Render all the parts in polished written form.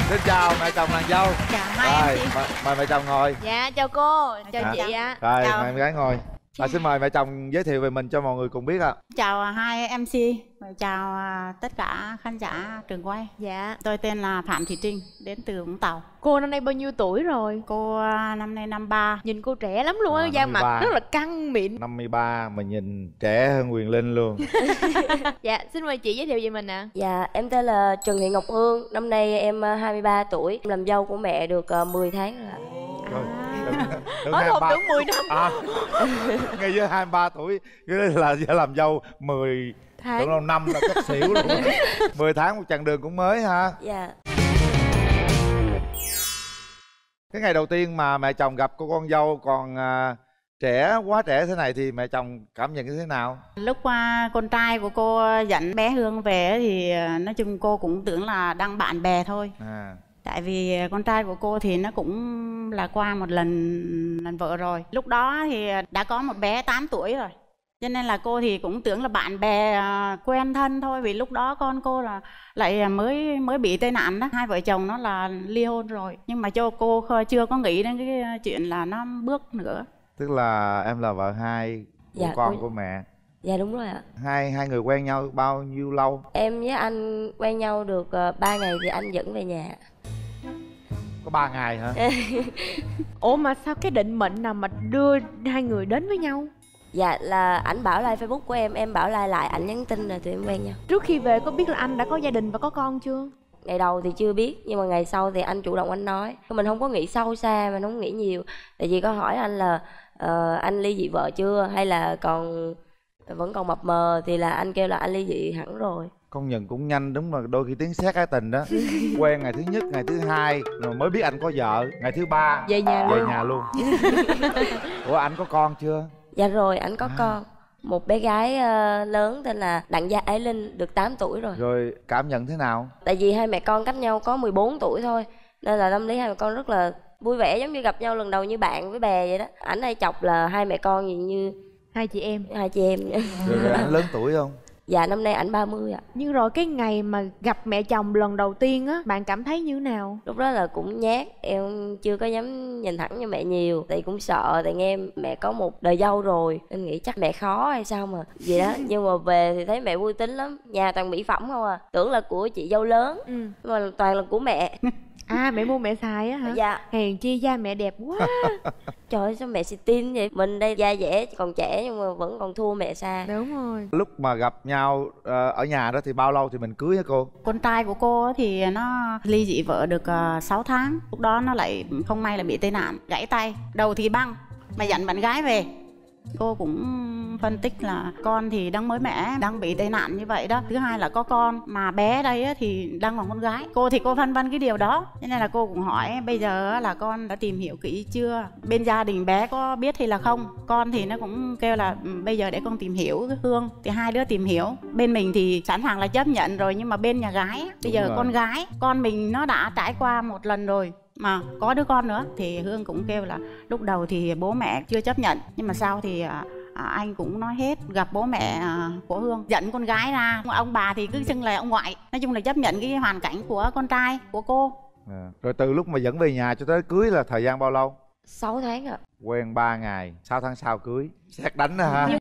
Xin chào mẹ chồng nàng dâu. Chào hai Rồi, em chị. mời mẹ chồng ngồi. Dạ chào cô, chào Dạ. chị ạ. Rồi, Chào. mời em gái ngồi. Xin mời mẹ chồng giới thiệu về mình cho mọi người cùng biết ạ. Chào hai MC. Chào tất cả khán giả trường quay. Dạ. Tôi tên là Phạm Thị Trinh, đến từ Vũng Tàu. Cô năm nay bao nhiêu tuổi rồi? Cô năm nay 53. Nhìn cô trẻ lắm luôn á, da mặt 53. rất là căng mịn. 53 mà nhìn trẻ hơn Quyền Linh luôn. Dạ, xin mời chị giới thiệu về mình ạ. Dạ, em tên là Trần Thị Ngọc Hương. Năm nay em 23 tuổi. Làm dâu của mẹ được 10 tháng rồi ạ. Đúng Nói không 23. đúng 10 năm. Ngay dưới 23 tuổi cái là làm dâu 10 Tháng. tưởng đâu năm là chắc xỉu luôn. 10 tháng một chặng đường cũng mới ha. Dạ. Cái ngày đầu tiên mà mẹ chồng gặp cô con dâu còn trẻ, quá trẻ thế này thì mẹ chồng cảm nhận như thế nào? Lúc con trai của cô dẫn bé Hương về thì nói chung cô cũng tưởng là đang bạn bè thôi. Tại vì con trai của cô thì nó cũng là qua một lần vợ rồi. Lúc đó thì đã có một bé 8 tuổi rồi. Cho nên là cô thì cũng tưởng là bạn bè quen thân thôi. Vì lúc đó con cô là lại mới bị tai nạn đó. Hai vợ chồng nó là ly hôn rồi. Nhưng mà cho cô chưa có nghĩ đến cái chuyện là nó bước nữa. Tức là em là vợ hai của Dạ, con của mẹ. Dạ đúng rồi ạ. Hai người quen nhau bao nhiêu lâu? Em với anh quen nhau được 3 ngày thì anh dẫn về nhà. Có 3 ngày hả? Ủa mà sao cái định mệnh nào mà đưa hai người đến với nhau? Dạ là ảnh bảo like Facebook của em bảo like lại, ảnh nhắn tin là tụi em quen nhau. Trước khi về có biết là anh đã có gia đình và có con chưa? Ngày đầu thì chưa biết, nhưng mà ngày sau thì anh chủ động anh nói. Mình không có nghĩ sâu xa, mình không nghĩ nhiều. Tại vì có hỏi anh là anh ly dị vợ chưa hay là vẫn còn mập mờ, thì là anh kêu là anh ly dị hẳn rồi. Công nhận cũng nhanh, đúng là đôi khi tiếng sét ái tình đó. Quen ngày thứ nhất, ngày thứ hai rồi mới biết anh có vợ, ngày thứ ba Về nhà luôn. Ủa anh có con chưa? Dạ rồi, ảnh có con. Một bé gái lớn tên là Đặng Gia Ái Linh, được 8 tuổi rồi. Rồi cảm nhận thế nào? Tại vì hai mẹ con cách nhau có 14 tuổi thôi, nên là tâm lý hai mẹ con rất là vui vẻ, giống như gặp nhau lần đầu như bạn với bè vậy đó. Ảnh hay chọc là hai mẹ con gì như hai chị em. Rồi anh lớn tuổi không? Dạ năm nay ảnh 30 ạ. Nhưng rồi cái ngày mà gặp mẹ chồng lần đầu tiên á, bạn cảm thấy như thế nào? Lúc đó là cũng nhát, em chưa có dám nhìn thẳng cho mẹ nhiều. Tại cũng sợ, tại nghe mẹ có một đời dâu rồi nên nghĩ chắc mẹ khó hay sao mà vậy đó. Nhưng mà về thì thấy mẹ vui tính lắm. Nhà toàn mỹ phẩm không à. Tưởng là của chị dâu lớn, nhưng mà toàn là của mẹ. À mẹ mua mẹ xài á hả? Dạ. Hèn chi da mẹ đẹp quá. Trời ơi sao mẹ xì tin vậy. Mình đây da dẻ còn trẻ nhưng mà vẫn còn thua mẹ xa. Đúng rồi. Lúc mà gặp nhau ở nhà đó thì bao lâu thì mình cưới hả cô? Con trai của cô thì nó ly dị vợ được 6 tháng. Lúc đó nó lại không may là bị tai nạn, gãy tay. Đầu thì băng mà dẫn bạn gái về. Cô cũng phân tích là con thì đang mới mẻ, đang bị tai nạn như vậy đó. Thứ hai là có con, mà bé đây thì đang còn con gái. Cô thì cô phân vân cái điều đó. Cho nên là cô cũng hỏi bây giờ là con đã tìm hiểu kỹ chưa? Bên gia đình bé có biết hay là không? Con thì nó cũng kêu là bây giờ để con tìm hiểu cái Hương. Thì hai đứa tìm hiểu. Bên mình thì sẵn sàng là chấp nhận rồi, nhưng mà bên nhà gái bây giờ con gái, con mình nó đã trải qua một lần rồi mà có đứa con nữa, thì Hương cũng kêu là lúc đầu thì bố mẹ chưa chấp nhận, nhưng mà sau thì anh cũng nói hết, gặp bố mẹ của Hương dẫn con gái ra, ông bà thì cứ xưng là ông ngoại. Nói chung là chấp nhận cái hoàn cảnh của con trai của cô. Rồi từ lúc mà dẫn về nhà cho tới cưới là thời gian bao lâu? 6 tháng ạ. Quen 3 ngày, 6 tháng sau cưới. Sét đánh đó ha.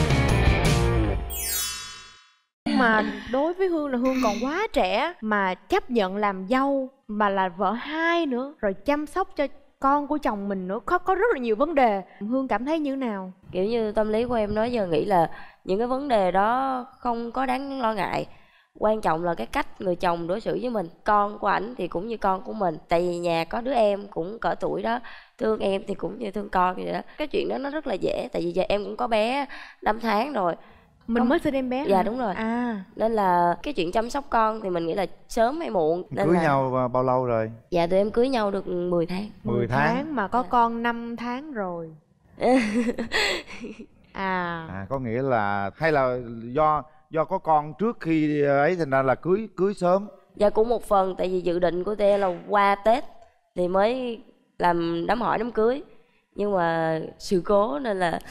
Mà đối với Hương là Hương còn quá trẻ mà chấp nhận làm dâu, mà là vợ hai nữa, rồi chăm sóc cho con của chồng mình nữa, có rất là nhiều vấn đề. Hương cảm thấy như thế nào? Kiểu như tâm lý của em nói giờ nghĩ là những cái vấn đề đó không có đáng lo ngại. Quan trọng là cái cách người chồng đối xử với mình. Con của ảnh thì cũng như con của mình. Tại vì nhà có đứa em cũng cỡ tuổi đó, thương em thì cũng như thương con vậy đó. Cái chuyện đó nó rất là dễ. Tại vì giờ em cũng có bé 5 tháng rồi. Mình mới sinh em bé. Dạ đúng rồi. Nên là cái chuyện chăm sóc con thì mình nghĩ là sớm hay muộn. Nên cưới là... nhau bao lâu rồi? Dạ tụi em cưới nhau được 10 tháng. 10 tháng mà có con 5 tháng rồi. Có nghĩa là hay là do có con trước khi ấy thành ra là cưới sớm? Dạ cũng một phần, tại vì dự định của tụi em là qua Tết thì mới làm đám hỏi đám cưới, nhưng mà sự cố nên là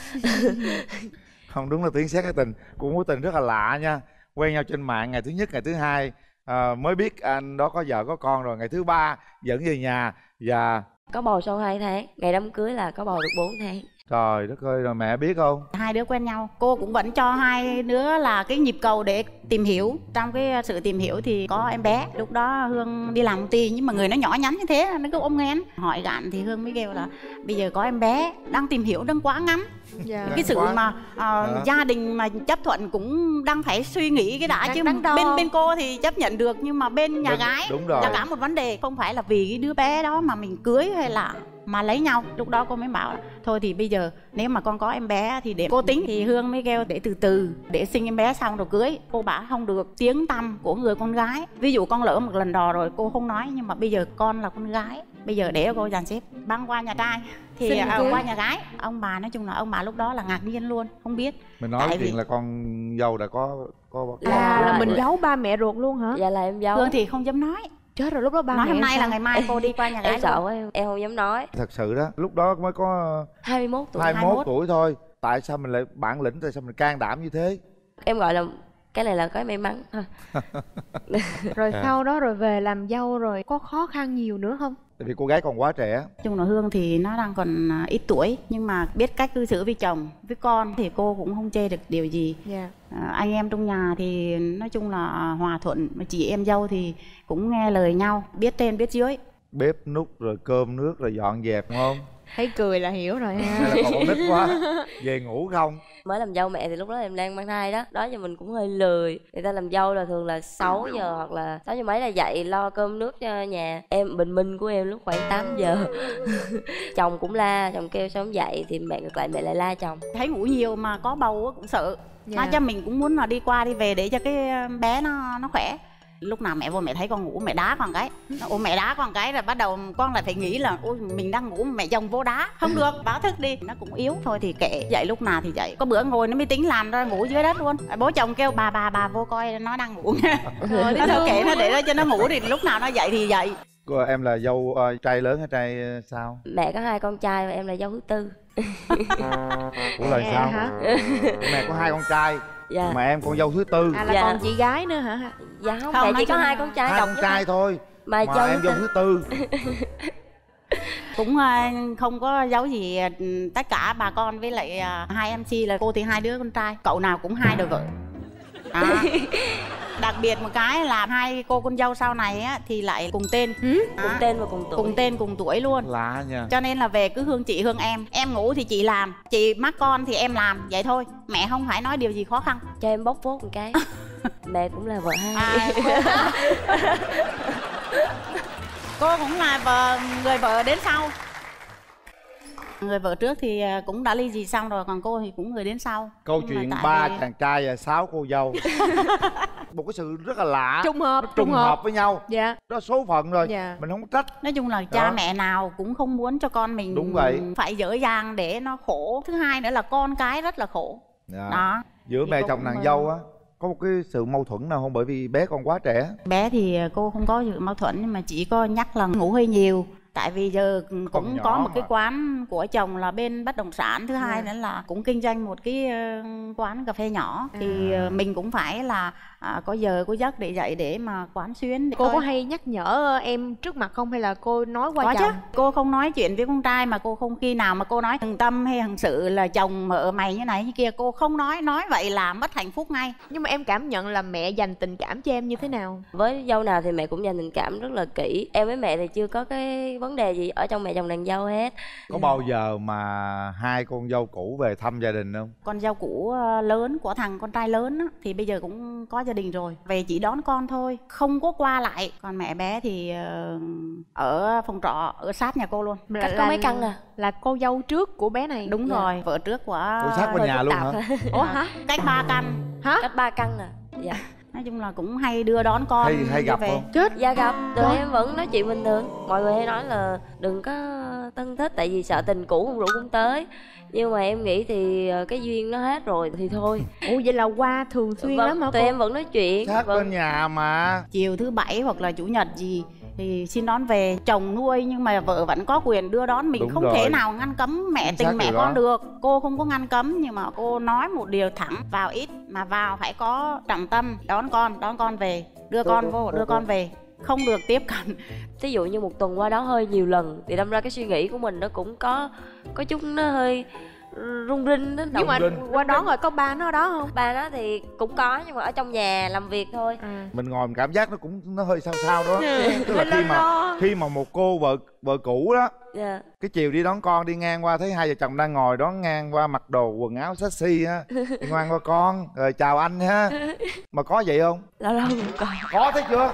Không, đúng là tiếng sét cái tình. Cũng mối tình rất là lạ nha. Quen nhau trên mạng ngày thứ nhất, ngày thứ hai mới biết anh đó có vợ có con rồi, ngày thứ 3 dẫn về nhà và Có bầu sau 2 tháng, ngày đám cưới là có bầu được 4 tháng. trời đất ơi, rồi mẹ biết không? Hai đứa quen nhau, cô cũng vẫn cho hai đứa là cái nhịp cầu để tìm hiểu. Trong cái sự tìm hiểu thì có em bé. Lúc đó Hương đi làm công ty nhưng mà người nó nhỏ nhắn như thế, nó cứ ôm nghén. Hỏi gạn thì Hương mới kêu là bây giờ có em bé, đang tìm hiểu, đang quá ngắn. Dạ. Cái sự mà gia đình mà chấp thuận cũng đang phải suy nghĩ cái đã, Đang chứ đắn đo. bên cô thì chấp nhận được, nhưng mà bên nhà gái đúng rồi. là cả một vấn đề. Không phải là vì cái đứa bé đó mà mình cưới hay là mà lấy nhau. Lúc đó cô mới bảo là thôi thì bây giờ nếu mà con có em bé thì để cô tính. Thì Hương mới kêu để từ từ, để sinh em bé xong rồi cưới. Cô bảo không được, tiếng tăm của người con gái, ví dụ con lỡ một lần đò rồi cô không nói, nhưng mà bây giờ con là con gái, bây giờ để cô dàn xếp. Băng qua nhà trai thì Xin cưới. qua nhà gái. Ông bà nói chung là ông bà lúc đó là ngạc nhiên luôn, không biết. Mình nói Tại chuyện vì- là con dâu đã có Là mình giấu ba mẹ ruột luôn hả? Dạ là em giấu. Hương thì không dám nói. Chết rồi, lúc đó ba Nói mẹ hôm nay sao? là ngày mai cô đi qua nhà gái Em sợ luôn. quá, em không dám nói. Thật sự đó, lúc đó mới có 21 tuổi. 21 tuổi thôi. Tại sao mình lại bản lĩnh, tại sao mình can đảm như thế? Em gọi là cái này là cái may mắn thôi. Rồi sau đó rồi về làm dâu rồi có khó khăn nhiều nữa không? Tại vì cô gái còn quá trẻ. Nói chung là Hương thì nó đang còn ít tuổi, nhưng mà biết cách cư xử với chồng, với con thì cô cũng không chê được điều gì. Dạ. Anh em trong nhà thì nói chung là hòa thuận, mà chị em dâu thì cũng nghe lời nhau, biết trên biết dưới. Bếp núc rồi cơm nước rồi dọn dẹp, đúng không? Thấy cười là hiểu rồi ha. Hay là còn con nít quá, về ngủ không? Mới làm dâu mẹ thì lúc đó em đang mang thai đó. Đó giờ mình cũng hơi lười. Người ta làm dâu là thường là 6 giờ hoặc là 6 giờ mấy là dậy lo cơm nước cho nhà. Em bình minh của em lúc khoảng 8 giờ. Chồng cũng la, chồng kêu sao không dậy thì mẹ ngược lại mẹ lại la chồng. Thấy ngủ nhiều mà có bầu á cũng sợ. Dạ. Nói cho mình cũng muốn là đi qua đi về để cho cái bé nó khỏe. Lúc nào mẹ vô mẹ thấy con ngủ mẹ đá con cái, ôi mẹ đá con cái rồi bắt đầu con lại phải nghĩ là ôi mình đang ngủ mà mẹ chồng vô đá, không được, báo thức đi. Nó cũng yếu thôi thì kệ, dậy lúc nào thì dậy. Có bữa ngồi nó mới tính làm ra ngủ dưới đất luôn. Bố chồng kêu bà vô coi nó đang ngủ. Nó thôi kệ nó, để đó cho nó ngủ, thì lúc nào nó dậy thì dậy. Cô, em là dâu trai lớn hay trai sao? Mẹ có 2 con trai và em là dâu thứ tư. Ủa là Mẹ sao? hả? Mẹ có 2 con trai Dạ. mà em con dâu thứ tư. À là Dạ. còn chị gái nữa hả? Dạ không, Không, mẹ nói chỉ có chung 2 là con trai 2 độc con nhất trai thôi mà mà dâu em dâu thứ tư. Cũng không có giấu gì, tất cả bà con với lại hai MC là cô thì 2 đứa con trai, cậu nào cũng 2 đời vợ. Đặc biệt một cái là 2 cô con dâu sau này á thì lại cùng tên. cùng tên và cùng tuổi. Cùng tên cùng tuổi luôn. Lạ nha. Cho nên là về cứ Hương chị Hương em ngủ thì chị làm, chị mắc con thì em làm, vậy thôi. Mẹ không phải nói điều gì khó khăn. Cho em bóc phốt một cái. Mẹ cũng là vợ hai. Cô cũng là người vợ đến sau. Người vợ trước thì cũng đã ly dị xong rồi, còn cô thì cũng người đến sau. Câu Nhưng mà chuyện tại 3 vì- chàng trai và 6 cô dâu. Một cái sự rất là lạ. Trùng hợp, Nó trùng hợp với nhau. Dạ. Đó số phận rồi. Dạ. Mình không có trách. Nói chung là cha Đó. mẹ nào cũng không muốn cho con mình Đúng vậy. phải dở dang để nó khổ. Thứ hai nữa là con cái rất là khổ. Dạ. Đó. Giữa Thì mẹ cô chồng cũng, nàng dâu á có một cái sự mâu thuẫn nào không, bởi vì bé còn quá trẻ? Bé thì cô không có sự mâu thuẫn, nhưng mà chỉ có nhắc là ngủ hơi nhiều. Tại vì giờ cũng nhỏ có một cái mà. quán của chồng là bên bất động sản. Thứ hai Dạ. nữa là cũng kinh doanh một cái quán cà phê nhỏ. Thì mình cũng phải là có giờ có giấc để dậy để mà quán xuyến. Để Cô coi. có hay nhắc nhở em trước mặt không hay là cô nói qua Có chứ. chồng? Cô không nói chuyện với con trai mà cô không khi nào mà cô nói thằng Tâm hay thằng Sự là chồng mợ mày như này như kia. Cô không nói vậy là mất hạnh phúc ngay. Nhưng mà em cảm nhận là mẹ dành tình cảm cho em như thế nào? Với dâu nào thì mẹ cũng dành tình cảm rất là kỹ. Em với mẹ thì chưa có cái vấn đề gì ở trong mẹ chồng nàng dâu hết. Có bao giờ mà 2 con dâu cũ về thăm gia đình không? Con dâu cũ lớn của thằng con trai lớn á, thì bây giờ cũng có gia đình rồi, về chỉ đón con thôi, không có qua lại. Còn mẹ bé thì ở phòng trọ ở sát nhà cô luôn. Cách có mấy căn à? Là cô dâu trước của bé này. Đúng Dạ. rồi, vợ trước của Ủa, sát bên hơi nhà phức luôn tạp. hả? Ủa hả? cách 3 căn. Hả? Cách 3 căn à? Dạ. Nói chung là cũng hay đưa đón con Hay đi gặp về. không? Chết. Dạ gặp, tụi Đó. em vẫn nói chuyện bình thường. Mọi người hay nói là đừng có thân thích tại vì sợ tình cũ không rủ cũng tới. Nhưng mà em nghĩ thì cái duyên nó hết rồi thì thôi. Ủa vậy là qua thường xuyên lắm hả Tụi cô? em vẫn nói chuyện. Sát bên nhà mà. Chiều thứ Bảy hoặc là Chủ nhật gì thì xin đón về. Chồng nuôi nhưng mà vợ vẫn có quyền đưa đón mình. Đúng không rồi. thể nào ngăn cấm mẹ Chính xác tình mẹ điều con đó. được. Cô không có ngăn cấm, nhưng mà cô nói một điều thẳng: vào ít mà vào phải có trọng tâm, đón con về. đưa con vô, đưa con về, không được tiếp cận. Ví dụ như một tuần qua đó hơi nhiều lần thì đâm ra cái suy nghĩ của mình nó cũng có chút nó hơi rung rinh đó. Nhưng mà qua đó rồi có ba nó ở đó không? Ba nó thì cũng có nhưng mà ở trong nhà làm việc thôi. Mình ngồi mình cảm giác nó hơi sao sao đó. Tức là khi mà một cô vợ cũ đó, cái chiều đi đón con đi ngang qua thấy hai vợ chồng đang ngồi đón ngang qua mặc đồ quần áo sexy á, đi ngoan qua con rồi chào anh ha, mà có vậy không? Lâu lâu cũng Có thấy chưa?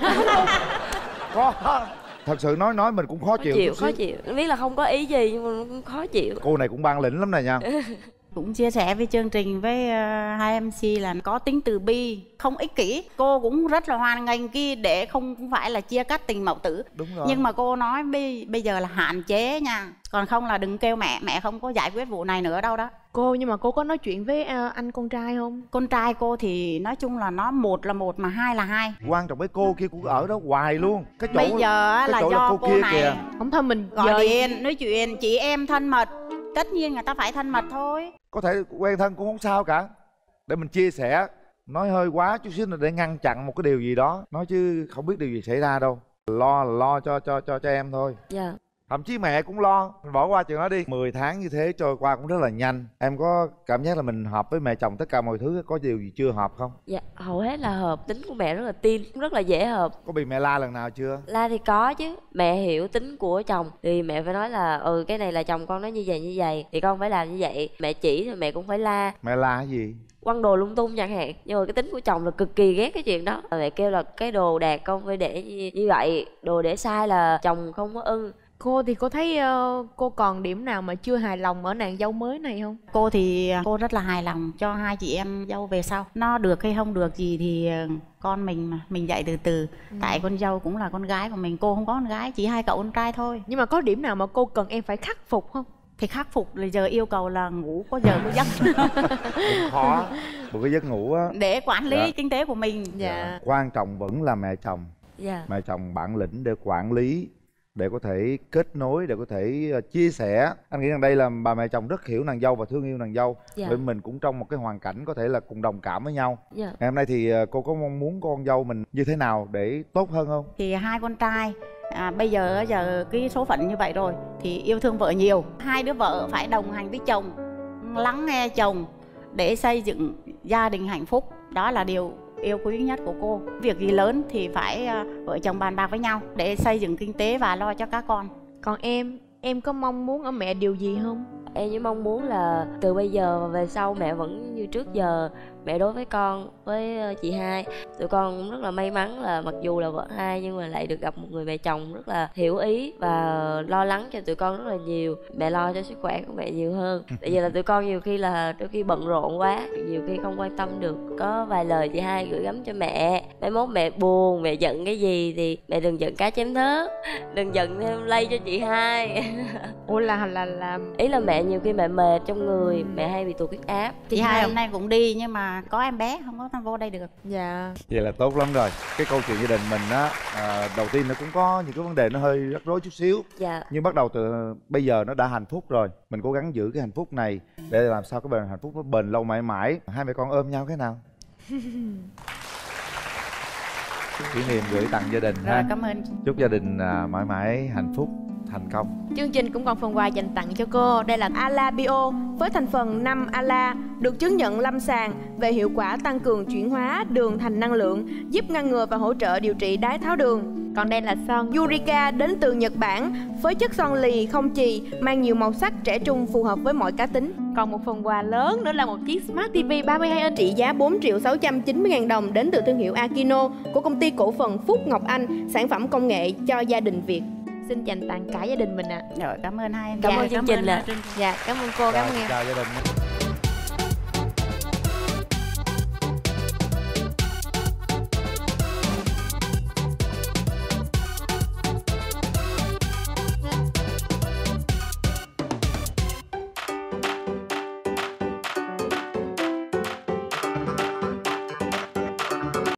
Có. Thật sự nói mình cũng khó chịu. Khó chịu biết là không có ý gì nhưng mà cũng khó chịu. Cô này cũng bản lĩnh lắm này nha. Cũng chia sẻ với chương trình với hai MC là có tính từ bi, không ích kỷ. Cô cũng rất là hoan nghênh kia để không phải là chia cắt tình mẫu tử. Đúng rồi. Nhưng mà cô nói bây giờ là hạn chế nha, còn không là đừng kêu mẹ không có giải quyết vụ này nữa đâu đó. Cô nhưng mà cô có nói chuyện với anh con trai không? Con trai cô thì nói chung là nó một là một mà hai là hai. Quan trọng cái cô kia cũng ở đó hoài luôn. Cái chỗ Bây giờ là do cô này kìa. không thôi mình gọi điện nói chuyện chị em thân mật, tất nhiên người ta phải thân mật thôi. Có thể quen thân cũng không sao cả, để mình chia sẻ. Nói hơi quá chút xíu để ngăn chặn một cái điều gì đó, nói chứ không biết điều gì xảy ra đâu. Lo cho em thôi. Dạ. Thậm chí mẹ cũng lo. Mình bỏ qua chuyện đó đi. 10 tháng như thế trôi qua cũng rất là nhanh. Em có cảm giác là mình hợp với mẹ chồng tất cả mọi thứ, có điều gì chưa hợp không? Dạ hầu hết là hợp. Tính của mẹ rất là tin, rất là dễ hợp. Có bị mẹ la lần nào chưa? La thì có chứ. Mẹ hiểu tính của chồng thì mẹ phải nói là cái này là chồng con nói như vậy thì con phải làm như vậy. Mẹ chỉ thì mẹ cũng phải la. Mẹ la cái gì? Quăng đồ lung tung chẳng hạn. Nhưng mà cái tính của chồng là cực kỳ ghét cái chuyện đó. Mẹ kêu là cái đồ đạc con phải để như vậy, đồ để sai là chồng không có ưng. Cô thì cô thấy cô còn điểm nào mà chưa hài lòng ở nàng dâu mới này không? Cô thì cô rất là hài lòng cho hai chị em dâu về sau. Nó được hay không được gì thì con mình mà, mình dạy từ từ. Tại con dâu cũng là con gái của mình, cô không có con gái, chỉ hai cậu con trai thôi. Nhưng mà có điểm nào mà cô cần em phải khắc phục không? Thì khắc phục là giờ yêu cầu là ngủ có giờ có giấc. Cũng khó, một cái giấc ngủ á. Để quản lý kinh tế của mình. Dạ. Quan trọng vẫn là mẹ chồng. Mẹ chồng bản lĩnh để quản lý, để có thể kết nối, để có thể chia sẻ. Anh nghĩ rằng đây là bà mẹ chồng rất hiểu nàng dâu và thương yêu nàng dâu. Bởi mình cũng trong một cái hoàn cảnh có thể là cùng đồng cảm với nhau. Ngày hôm nay thì cô có mong muốn con dâu mình như thế nào để tốt hơn không? Thì hai con trai bây giờ cái số phận như vậy rồi thì yêu thương vợ nhiều. Hai đứa vợ phải đồng hành với chồng, lắng nghe chồng để xây dựng gia đình hạnh phúc. Đó là điều yêu quý nhất của cô. Việc gì lớn thì phải vợ chồng bàn bạc với nhau để xây dựng kinh tế và lo cho các con. Còn em có mong muốn ở mẹ điều gì không? Em chỉ mong muốn là từ bây giờ và về sau mẹ vẫn như trước giờ. Mẹ đối với con, với chị hai, tụi con cũng rất là may mắn là mặc dù là vợ hai nhưng mà lại được gặp một người mẹ chồng rất là hiểu ý và lo lắng cho tụi con rất là nhiều. Mẹ lo cho sức khỏe của mẹ nhiều hơn. Tại vì là tụi con nhiều khi đôi khi bận rộn quá, nhiều khi không quan tâm được. Có vài lời chị hai gửi gắm cho mẹ. Mai mốt mẹ buồn, mẹ giận cái gì thì mẹ đừng giận cá chém thớt, đừng giận thêm lây cho chị hai. Ủa là ý là mẹ nhiều khi mẹ mệt trong người, mẹ hay bị tụt huyết áp. Chị hai hôm nay cũng đi nhưng mà có em bé không có vô đây được. Dạ. Vậy là tốt lắm rồi. Cái câu chuyện gia đình mình á, đầu tiên nó cũng có những cái vấn đề nó hơi rắc rối chút xíu. Nhưng bắt đầu từ bây giờ nó đã hạnh phúc rồi. Mình cố gắng giữ cái hạnh phúc này để làm sao cái hạnh phúc nó bền lâu mãi mãi. Hai mẹ con ôm nhau cái nào. Kỷ niệm gửi tặng gia đình. Rồi, cảm ơn. Chúc gia đình mãi mãi hạnh phúc, thành công. Chương trình cũng còn phần quà dành tặng cho cô. Đây là Ala Bio với thành phần 5 Ala, được chứng nhận lâm sàng về hiệu quả tăng cường chuyển hóa đường thành năng lượng, giúp ngăn ngừa và hỗ trợ điều trị đái tháo đường. Còn đây là son Yurika đến từ Nhật Bản với chất son lì không chì, mang nhiều màu sắc trẻ trung phù hợp với mọi cá tính. Còn một phần quà lớn nữa là một chiếc Smart TV 32 inch trị giá 4.690.000 đồng đến từ thương hiệu Akino của công ty cổ phần Phúc Ngọc Anh, sản phẩm công nghệ cho gia đình Việt. Xin dành tặng cả gia đình mình ạ. Rồi, cảm ơn hai em. Cảm ơn chương trình ạ. Dạ, cảm ơn cô, cảm ơn em. Chào gia đình.